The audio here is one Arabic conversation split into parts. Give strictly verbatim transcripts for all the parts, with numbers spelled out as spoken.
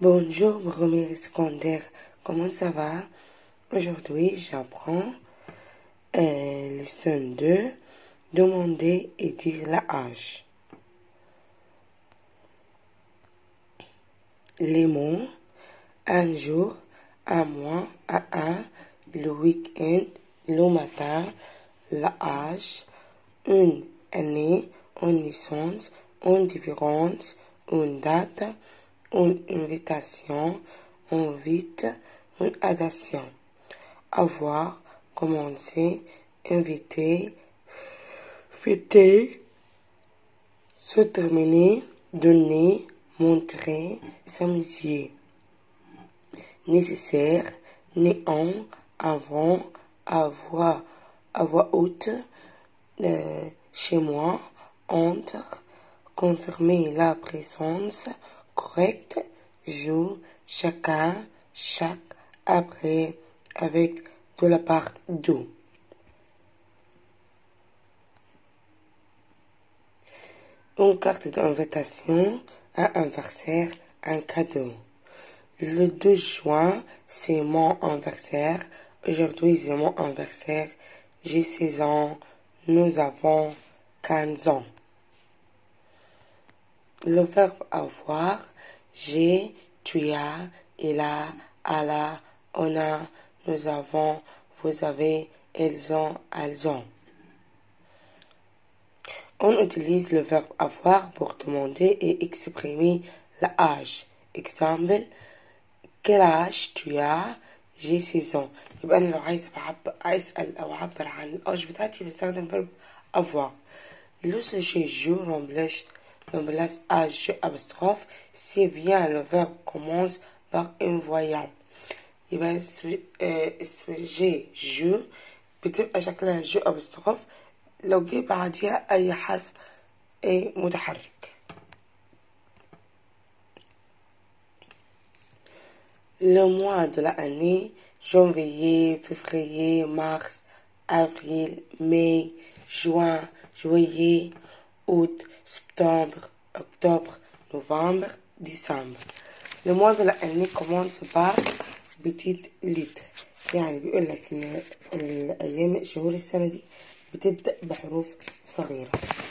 Bonjour, premier secondaire, comment ça va? Aujourd'hui, j'apprends euh, leçon deux, demander et dire l'âge. Les mots, un jour, un mois, à un, le week-end, le matin, l'âge, une année, une naissance, une différence, une date, une invitation, un vite, une addition. Avoir, commencer, inviter, fêter, se terminer, donner, montrer, s'amuser. Nécessaire, néant, avant, avoir, à voix haute, euh, chez moi, entre, confirmer la présence, correct, jour, chacun, chaque, après, avec, de la part d'où. Une carte d'invitation, un anniversaire, un cadeau. Le deux juin, c'est mon anniversaire. Aujourd'hui, c'est mon anniversaire. J'ai seize ans. Nous avons quinze ans. Le verbe avoir, j'ai, tu as, il a, elle a, on a, nous avons, vous avez, elles ont, elles ont. On utilise le verbe avoir pour demander et exprimer l'âge. Exemple, quel âge tu as؟ j'ai seize ans. يبقى أنا لو عايز أعبر أسأل أو أعبر عن الأج بتاعتي بستخدم verbe avoir. Le sujet je remplace remplace âge je apostrophe si bien le verbe commence par une voyelle. يبقى السوجي je بتبقى شكلها جو apostrophe لو جه بعديها أي حرف أي متحرك. Le mois de l'année, janvier, février, mars, avril, mai, juin, juillet, août, septembre, octobre, novembre, décembre. Le mois de l'année commence par petite lettre. يعني بيقول لك إن الأيام شهور السنة دي بتبدأ بحروف صغيرة.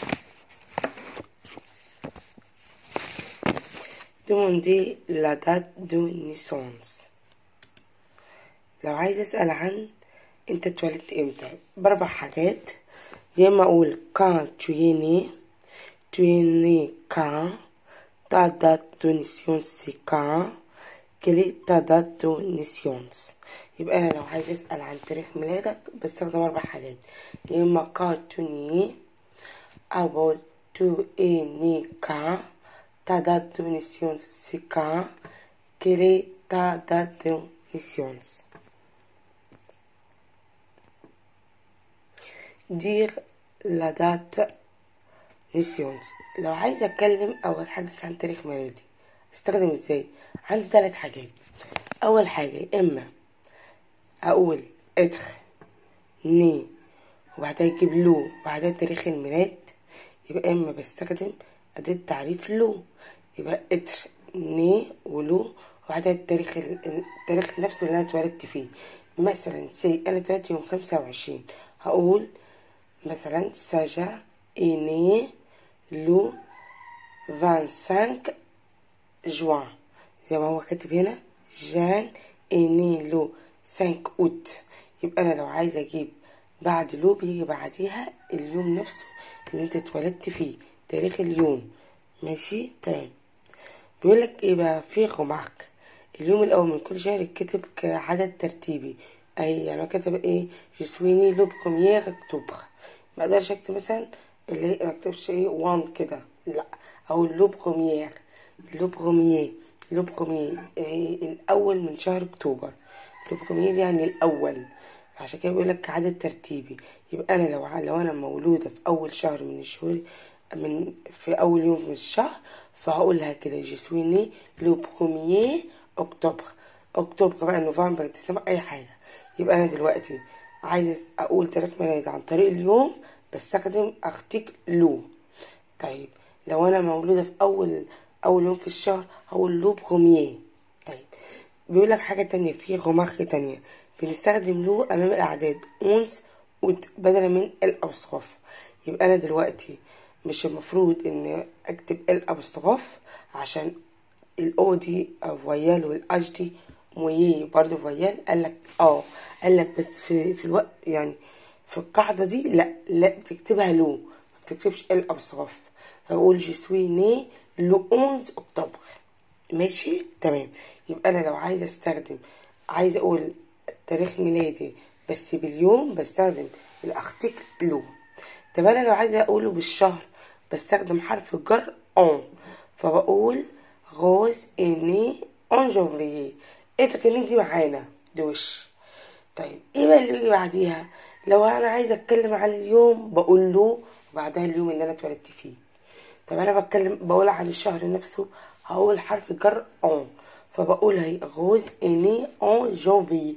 Demander la date de naissance. لو عايز أسأل عن أنت اتولدت إمتى بأربع حاجات. يا إما أقول quand tu es né, tu es né quand, ta date de naissance c'est quand, quelle est ta date de naissance. يبقى أنا لو عايز أسأل عن تاريخ ميلادك بستخدم أربع حاجات. يا إما quand tu es né أو بقول tu es né quand, ta date de naissance c'est quand, quelle est ta date de naissance. dire la date naissance. لو عايزة أتكلم أو أتحدث عن تاريخ ميلادي استخدم ازاي؟ عندي ثلاث حاجات. أول حاجة إما أقول être né وبعدها أجيب لو وبعدها تاريخ الميلاد، يبقى إما بستخدم أداة تعريف لو، يبقى être né ولو وبعدها التاريخ التاريخ نفسه اللي أنا اتولدت فيه. مثلا سي أنا اتولدت يوم خمسة وعشرين هقول مثلا ساجا est né le vingt-cinq juin زي ما هو كاتب هنا. جان est né le cinq août. يبقى أنا لو عايزة أجيب بعد لو بيجي بعديها اليوم نفسه اللي انت اتولدت فيه، تاريخ اليوم. ماشي تمام. بيقولك ايه بقى في غمارك اليوم الأول من كل شهر يتكتب كعدد ترتيبي. أي يعني كتب ايه جسويني لو بخمية أكتوبر، ما اقدرش اكتب مثلا اللي ما اكتبش ايه وان كده، لا، او لو بروميير لو بروميير لو بروميير إيه الاول من شهر اكتوبر. لو بروميير يعني الاول، عشان كده بيقول لك عدد ترتيبي. يبقى انا لو لو انا مولوده في اول شهر من الشهور من في اول يوم من الشهر فهقولها كده جسويني لو بروميير اكتوبر. اكتوبر بقى نوفمبر ديسمبر اي حاجه. يبقى انا دلوقتي عايز اقول تاريخ ميلادي عن طريق اليوم بستخدم ارتيكل لو. طيب لو انا مولوده في اول اول يوم في الشهر هقول لو بروميير. بيقول لك حاجة تانية، في غمخ تانية بنستخدم له أمام الأعداد أونس ود بدلا من الأبوستروف. يبقى أنا دلوقتي مش المفروض إن أكتب الأبوستروف عشان الأو دي فويال والأش دي مويه برضه فويال. قالك اه قالك بس في في الوقت يعني في القاعدة دي لا لا بتكتبها لو، ما بتكتبش الأبوستروف. فبقول جي سوي ني لو أونز أكتوبر. ماشي تمام. يبقى انا لو عايزه استخدم عايزه اقول تاريخ ميلادي بس باليوم بستخدم الارتيكل لو. طب انا لو عايزه اقوله بالشهر بستخدم حرف الجر اون، فبقول غوز اني اون جونفريي. اتكلم دي معانا دوش. طيب ايه بقى اللي بيجي بعديها؟ لو انا عايزه اتكلم عن اليوم بقول له وبعدها اليوم اللي انا اتولدت فيه. طب انا بتكلم بقول عن الشهر نفسه هقول حرف الجر اون، فبقول هي غوز اني اون جانفي.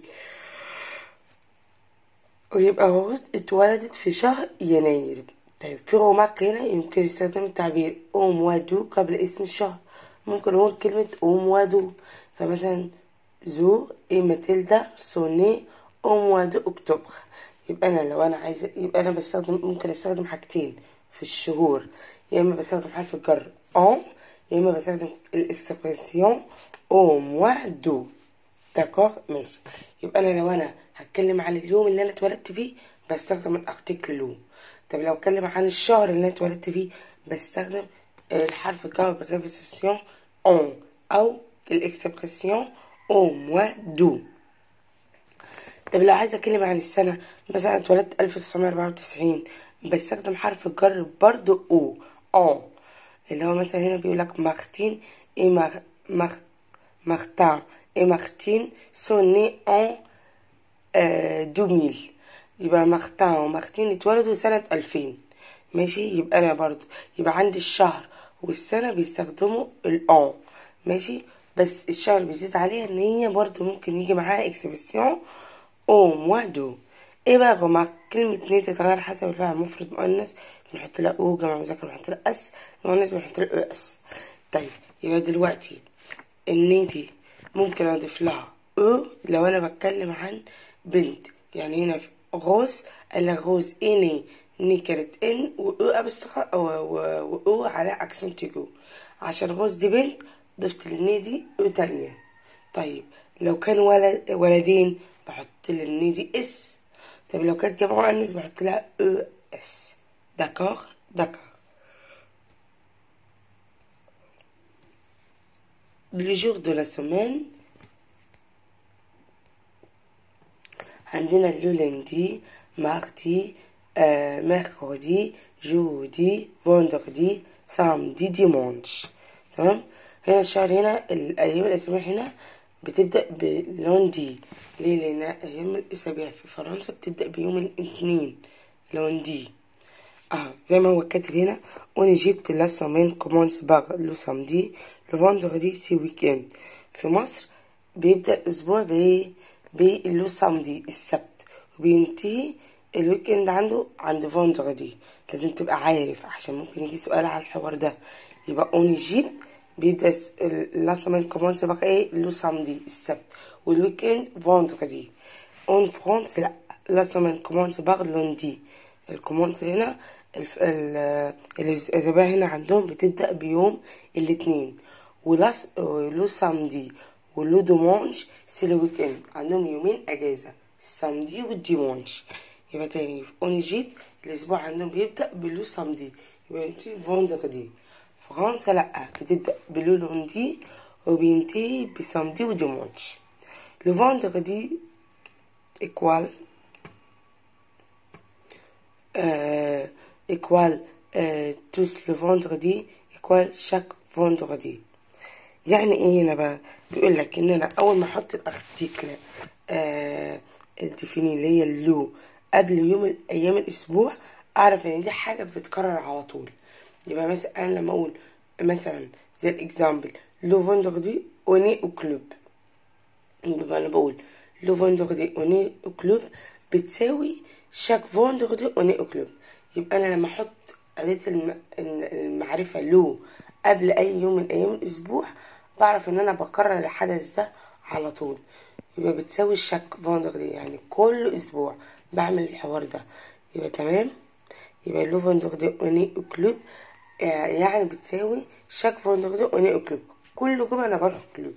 ويبقى غوز اتولدت في شهر يناير. طيب في غماق هنا يمكن يستخدم التعبير او موا دو قبل اسم الشهر. ممكن نقول كلمة او موا دو، فمثلا زو اي ماتيلدا سوني او موا دو اكتوبر. يبقى انا لو انا عايزه يبقى انا بستخدم ممكن استخدم حاجتين في الشهور، يا اما بستخدم حرف الجر اون يا اما بستخدم الاكسبرسيون او موا دو. داكوغ ماشي. يبقى انا لو انا هتكلم عن اليوم اللي انا اتولدت فيه بستخدم الارتيكل لو. طب لو اتكلم عن الشهر اللي انا اتولدت فيه بستخدم الحرف الجر بغيبسيون اون او الاكسبرسيون او موا دو. طب لو عايزه اتكلم عن السنه مثلا اتولدت ألف وتسعمية وأربعة وتسعين بستخدم حرف الجر برضو او اون، اللي هو مثلا هنا بيقول لك مارتين اي مار مار مارتان اي مارتين سوني اون دوميل. يبقى مارتان ومارتين اتولدوا سنة ألفين. ماشي. يبقى انا برضو يبقى عندي الشهر والسنة بيستخدموا الاون. ماشي. بس الشهر بيزيد عليها ان هي برضو ممكن يجي معاها اكسبرسيون او موا دو. ايه بقى غمار كلمة ني تتغير حسب الفعل مفرد مؤنث بنحط لها او، جمع مذكر بنحط لها اس، مؤنث بنحط لها او اس. طيب يبقى دلوقتي الني دي ممكن اضيف لها او لو انا بتكلم عن بنت. يعني هنا في غوز قال لك غوز اني ني كانت ان واو ابستخا واو على اكسنت تيجو. عشان غوز دي بنت ضفت للني دي او تانية. طيب لو كان ولد ولدين بحط للني دي اس. طب لو كانت جمع مؤنث بحط لها او اس. داكوغ داكوغ. les jours de la semaine عندنا le lundi mardi euh, mercredi jeudi vendredi samedi dimanche. تمام. هنا الشهر هنا الأيام الأسبوع هنا بتبدأ بلوندي. ليه؟ لأن أيام الأسابيع في فرنسا بتبدأ بيوم الاثنين لوندي. اه زي ما هو كاتب هنا on Égypte la semaine commence par le samedi le vendredi c'est week-end. في مصر بيبدأ الأسبوع ب باللو سامدي السبت وبينتهي الويكند عنده عند فوندغدي. لازم تبقى عارف عشان ممكن يجي سؤال على الحوار ده. يبقى on Égypte بيبدأ la semaine commence par ايه لو سامدي السبت والويكند فوندغدي. en France لا la semaine commence par lundi. الكومونس هنا الأسابيع هنا عندهم بتبدأ بيوم الاثنين ولاس لو سامدي ولو دومونش سي لو ويكند عندهم يومين اجازة السامدي والديمونش. يبقى تاني في اون ايجيبت الاسبوع عندهم بيبدأ بلو سامدي يبقى ينتهي فوندغدي. فرنسا لا بتبدأ بلو لوندي وبينتهي بسامدي وديمونش. لو فوندغدي ايكوال Euh, équal euh, tous le vendredi équal chaque vendredi. يعني ايه هنا بقى؟ بيقول لك ان انا اول ما احط الارتيكل آه الديفيني اللي هي اللو قبل يوم ايام الاسبوع اعرف ان دي حاجه بتتكرر على طول. يبقى مثلا انا لما اقول مثلا زي الاكزامبل لو فندردي اوني او كلوب، يبقى انا بقول لو فندردي اوني او كلوب بتساوي شاك فوندغدي اوني او كلوب. يبقى انا لما احط اداة المعرفة لو قبل اي يوم من ايام الاسبوع بعرف ان انا بكرر الحدث ده على طول، يبقى بتساوي شاك فوندغدي، يعني كل اسبوع بعمل الحوار ده. يبقى تمام. يبقى لو فوندغدي اوني او كلوب يعني بتساوي شاك فوندغدي اوني او كلوب، كل جمعة انا بروح كلوب.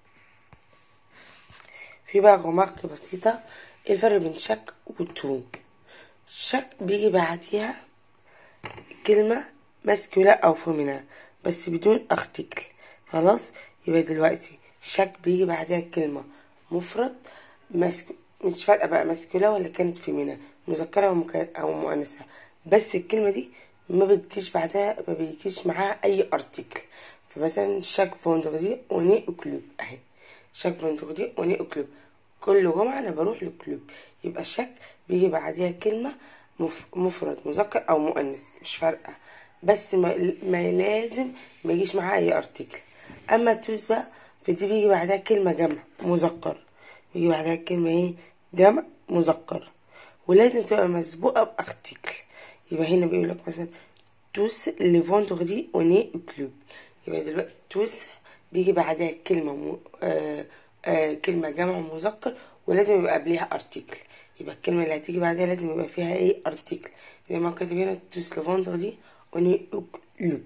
في بقى غمارك بسيطة، ايه الفرق بين شاك وتو؟ شاك بيجي بعديها كلمة ماسكولا او فومينا بس بدون ارتكل، خلاص. يبقى دلوقتي شاك بيجي بعدها كلمة مفرد ماسكو، مش فارقة بقى ماسكولا ولا كانت فيمينا، مذكرة او مؤنثة، بس الكلمة دي ما بتجيش بعدها، ما بيجيش معاها اي ارتكل. فمثلا شاك فوندردي اوني او كلوب اهي، شاك فوندردي اوني او كلوب، كل جمعة انا بروح للكلوب. يبقى شاك بيجي بعدها كلمة مفرد مذكر او مؤنث مش فارقة، بس ما, ما لازم ما يجيش معاها اي ارتكل. اما توز بقى فدي بيجي بعدها كلمة جمع مذكر، بيجي بعدها كلمة ايه؟ جمع مذكر، ولازم تبقى مسبوقة بارتكل. يبقى هنا بيقولك مثلا توس لي فوندردي اوني او كلوب، يبقى دلوقتي توس بيجي بعدها كلمة م... آه آه كلمة جمع مذكر ولازم يبقى قبلها ارتكل. يبقى الكلمة اللي هتيجي بعدها لازم يبقى فيها ايه؟ ارتكل، زي ما كاتب هنا توس لي فوندردي اوني او كلوب.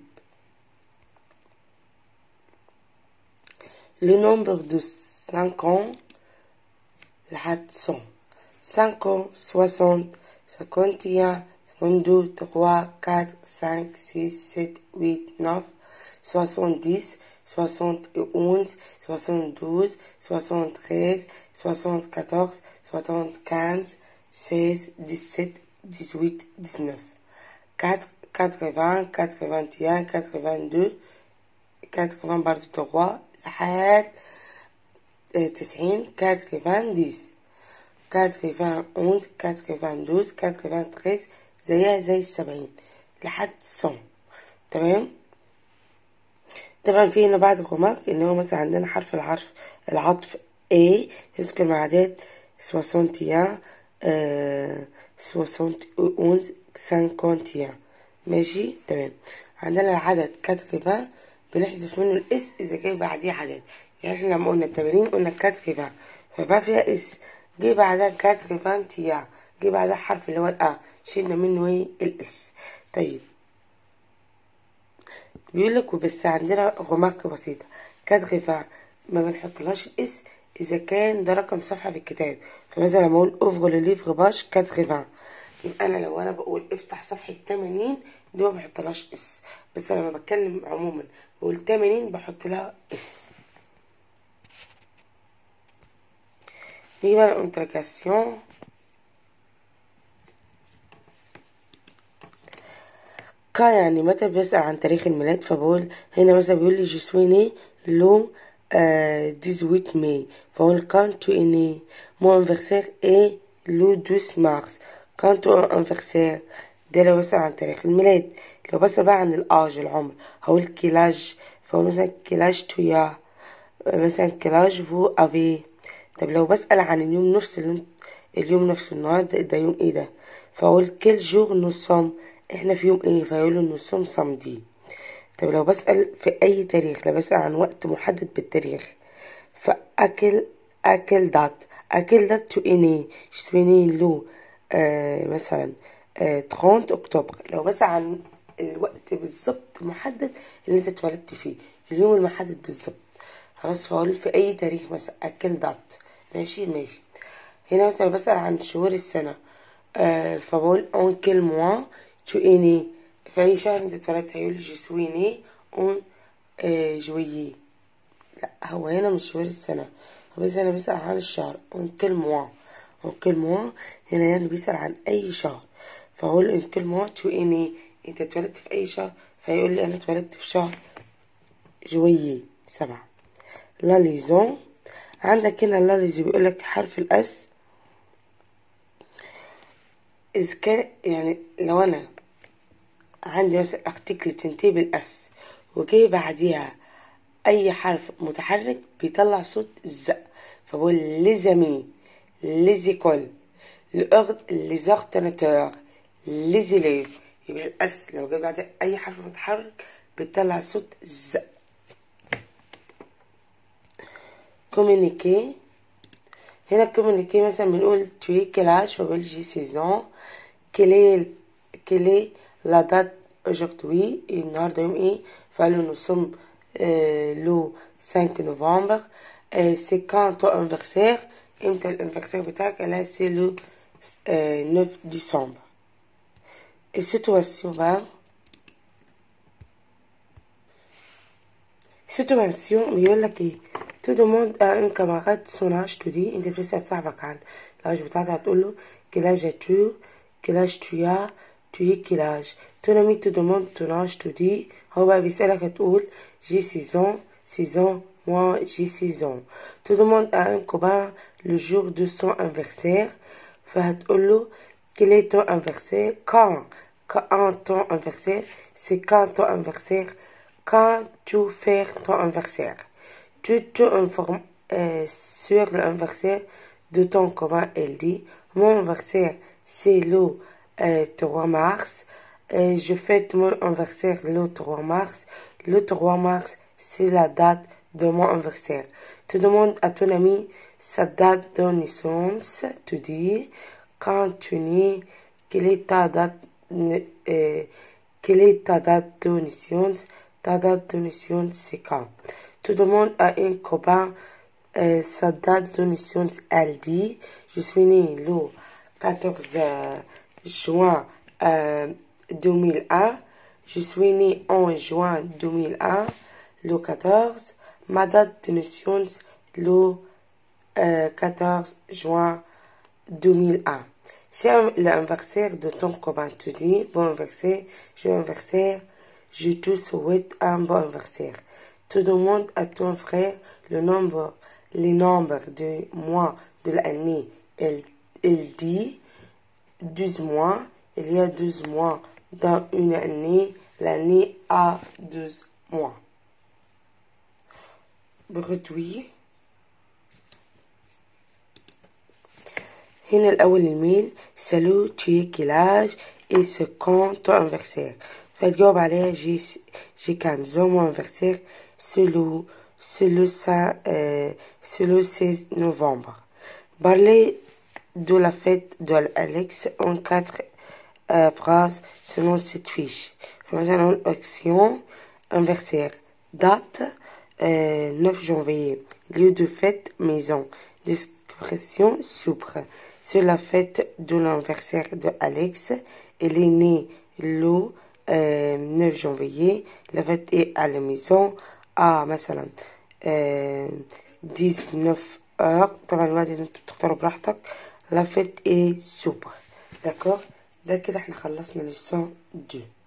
Le nombre de cinquante لحد cent. cinquante, soixante, cinquante et un, cinquante-deux, trois, quatre, cinq, six, sept, huit, neuf, soixante-dix, soixante et onze, soixante-douze, soixante-treize, soixante-quatorze, soixante-quinze, seize, dix-sept, dix-huit, dix-neuf, quatre, quatre-vingts, quatre-vingt-un, quatre-vingt-deux, quatre-vingts برضو trois لحد تسعين، quatre-vingt-dix, quatre-vingt-onze, quatre-vingt-douze, quatre-vingt-treize زيها زي السبعين لحد cent. تمام. طبعا في هنا بعض الغمارك ان هو مثلا عندنا حرف العرف العطف A يذكر مع عدد soixante et un, soixante et onze, cinquante et un. ماشي تمام. عندنا العدد quatre-vingts بنحذف منه الاس اذا جاي بعديه عدد، يعني احنا لما قلنا التمانين قلنا quatre-vingts فبقى فيها اس، جه بعدها quatre-vingt-un جه بعدها حرف اللي هو الأ شيلنا منه ايه؟ الاس. طيب بيقولك وبس عندنا غمارك بسيطة، quatre-vingts ما بنحطلهاش الاس اذا كان ده رقم صفحة بالكتاب. فمثلا لما اقول اوفر لو ليفر باش quatre-vingts، يبقى انا لو انا بقول افتح صفحة تمانين دي ما بحطلهاش اس، بس انا لما بتكلم عموما بقول تمانين بحط لها اس. نيجي بقى الانتراكاسيون. كا يعني متى بيسأل عن تاريخ الميلاد، فبقول هنا مثلا بيقول لي جسويني لو dix-huit ماي، فقول كان تو اني مو انفرسير اي لو douze مارس، كان تو انفرسير. ده لو بسأل عن تاريخ الميلاد. لو بسأل بقى عن الآج العمر هقول كيلاج، فقول مثلا كيلاج تو يا، مثلا كيلاج فو افي. طب لو بسأل عن اليوم نفس اليوم, اليوم نفسه النهارده ده يوم ايه ده، فاقول كيل جور نو سوم، احنا في يوم ايه، فيقولوا نو سوم سامدي. طب لو بسأل في اي تاريخ، لو بسأل عن وقت محدد بالتاريخ فاكل اكل دات، اكل دات تو اني شتويني لو آه مثلا آه ثلاثين اكتوبر. لو بسأل عن الوقت بالظبط محدد اللي انت اتولدت فيه، اليوم المحدد بالظبط، خلاص فاقول في اي تاريخ مثلا اكل دات. ماشي ماشي. هنا مثلا بسأل عن شهور السنة آه فبقول اون كيل موا تو اني، في اي شهر انت اتولدت، هيقول جو سوي ني اون آه جويي. لا هو هنا مش شهور السنة، هو بس انا بسأل عن الشهر اون كيل موا، اون كيل موا هنا يعني بيسأل عن اي شهر، فاقول اون كيل موا تو اني، انت اتولدت في اي شهر، فيقول لي انا اتولدت في شهر جويي سبعة. لا ليزون، عندك هنا لا ليزون بيقولك حرف الاس إذا كان يعني لو أنا عندي مثلا أرتيكل بتنتهي بالأس وجه بعديها أي حرف متحرك بيطلع صوت ز، فبقول لزمي، لزيكول، لزورتناتور، لزيليف. يبقى الأس لو جه بعدها أي حرف متحرك بيطلع صوت ز. كومونيكي. هنا كومونيكي مثلا بنقول tu es quel âge، فبقول j'ai seize ans. quelle est quelle est la date aujourd'hui، النهارده يوم ايه، فقالوا nous sommes euh, le cinq novembre. euh, c'est quand ton anniversaire، امتى الانفرسير بتاعك، قالها c'est le euh, neuf décembre. السيتواسيون بقى، situation بيقول لك ايه، تو دوموند ان كاماراد سون اج، تو دي انت بتسأل صاحبك عن الاج بتاعته، هتقول له كيلاج تو، كيلاج تويا، توي كيلاج. تو نامي تو دوموند تون اج، تو دي هو بقى بيسألك، هتقول جي سيزون، سيزون موا جي سيزون. تو دوموند ان كوبان لو جور دو سون انفرسير، فهتقول له quel est ton anniversaire، quand quand ton anniversaire، c'est quand ton anniversaire، quand tu fais ton anniversaire. Tu te informes euh, sur l'anniversaire de ton copain. Elle dit mon anniversaire c'est le euh, trois mars. Euh, je fête mon anniversaire le trois mars. Le trois mars c'est la date de mon anniversaire. Tu demandes à ton ami sa date de naissance. Tu dis quand tu nais, quelle est ta date euh, quelle est ta date de naissance. Ta date de naissance c'est quand. Tu demandes à un copain euh, sa date de naissance. Elle dit je suis né le quatorze juin euh, deux mille un. Je suis né en juin deux mille un, le quatorze. Ma date de naissance le euh, quatorze juin deux mille un. C'est l'anniversaire de ton copain. Tu dis bon anniversaire, joyeux anniversaire, je te souhaite un bon anniversaire. Tu demandes à ton frère le nombre, les nombres de mois de l'année. Elle, elle dit douze mois. Il y a douze mois dans une année. L'année a douze mois. بغدوي. هنا الأول الميل سالو tu es quel âge et c'est quand ton anniversaire، فتجاوب عليها جي جي quinze ans. mon anniversaire c'est le c'est le euh, c'est le seize novembre. Parler de la fête de Alex en quatre euh, phrases selon cette fiche. مثلا action anniversaire، date euh, neuf janvier، lieu de fête maison، description soupe. C'est la fête de l'anniversaire de Alex. Elle est née le euh, neuf janvier. La fête est à la maison à مثلا euh, dix-neuf heures. طبعا الوقت اللي انت بتختاره براحتك. La fête est soupe. d'accord. ده كده احنا خلصنا للسون دو.